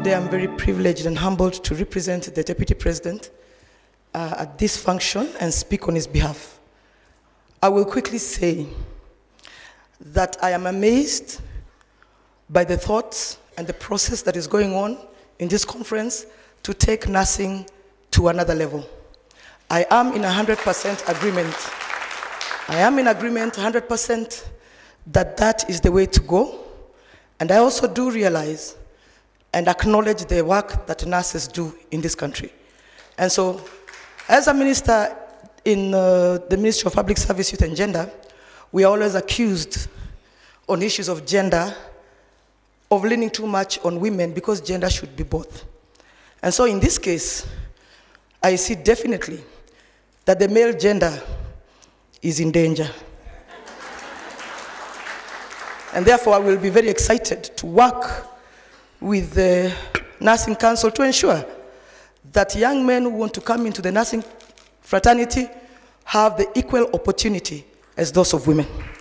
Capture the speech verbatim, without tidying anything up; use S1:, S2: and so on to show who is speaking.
S1: Today I'm very privileged and humbled to represent the Deputy President uh, at this function and speak on his behalf. I will quickly say that I am amazed by the thoughts and the process that is going on in this conference to take nursing to another level. I am in one hundred percent agreement. I am in agreement one hundred percent that that is the way to go. And I also do realize and acknowledge the work that nurses do in this country. And so, as a minister in uh, the Ministry of Public Service, Youth and Gender, we are always accused on issues of gender of leaning too much on women because gender should be both. And so in this case, I see definitely that the male gender is in danger. And therefore, I will be very excited to work with the Nursing Council to ensure that young men who want to come into the nursing fraternity have the equal opportunity as those of women.